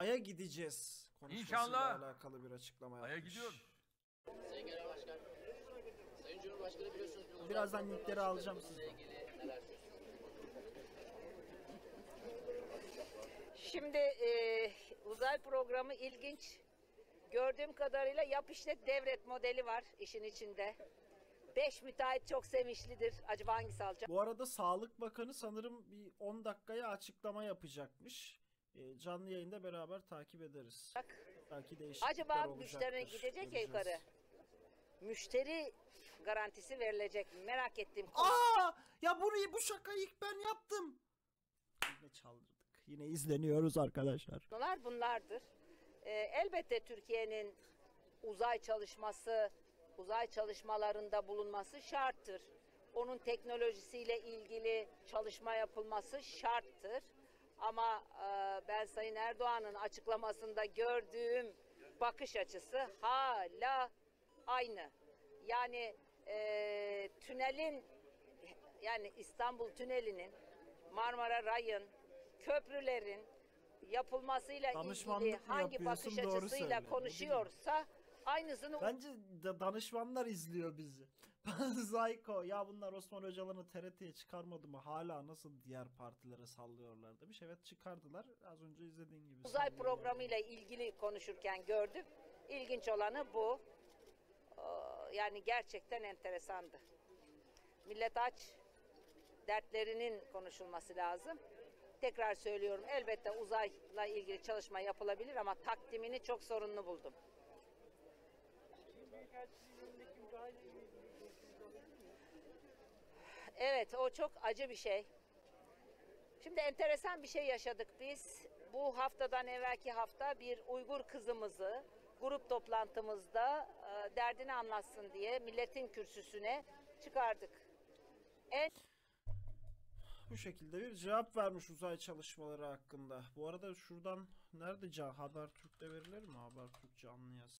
Ay'a gideceğiz konuşmasıyla İnşallah. alakalı bir açıklama Ay'a yapmış. gidiyorum. Sayın Genel Başkan, Sayın Cumhurbaşkanı biliyorsunuz ki Birazdan linkleri alacağım sizden. ilgili neler söylüyorsunuz? Şimdi uzay programı ilginç. Gördüğüm kadarıyla yap işlet devret modeli var işin içinde. 5 müteahhit çok sevinçlidir. Acaba hangisi alacak? Bu arada Sağlık Bakanı sanırım bir 10 dakikaya açıklama yapacakmış. Canlı yayında beraber takip ederiz. Belki değişiklikler Acaba olacaktır. müşterine gidecek ya Göreceğiz. yukarı. Müşteri garantisi verilecek mi? Merak ettiğim konu. Aa! Ya bu şakayı ilk ben yaptım. Yine çaldırdık. Yine izleniyoruz arkadaşlar. Konular bunlardır. Elbette Türkiye'nin uzay çalışmalarında bulunması şarttır. Onun teknolojisiyle ilgili çalışma yapılması şarttır. Ama ben Sayın Erdoğan'ın açıklamasında gördüğüm bakış açısı hala aynı. Yani tünelin, yani İstanbul Tüneli'nin, Marmara Ray'ın, köprülerin yapılmasıyla Danışmanlık ilgili mı hangi yapıyorsun? bakış Doğru açısıyla söyle. Ne konuşuyorsa aynısını Bence danışmanlar izliyor bizi. Zayko ya bunlar Osman Öcalan'ı TRT'ye çıkarmadı mı? Hala nasıl diğer partilere sallıyorlar demiş. Evet çıkardılar. Az önce izlediğin gibi. uzay sallıyorlar. programıyla ilgili konuşurken gördüm. İlginç olanı bu. Yani gerçekten enteresandı. Millet aç, dertlerinin konuşulması lazım. Tekrar söylüyorum, elbette uzayla ilgili çalışma yapılabilir ama takdimini çok sorunlu buldum. Evet, o çok acı bir şey. Şimdi enteresan bir şey yaşadık biz. Bu haftadan evvelki hafta bir Uygur kızımızı grup toplantımızda derdini anlatsın diye milletin kürsüsüne çıkardık. Bu şekilde bir cevap vermiş uzay çalışmaları hakkında. Bu arada şuradan nerede Habertürk'te verilir mi? Habertürk canlı yaz.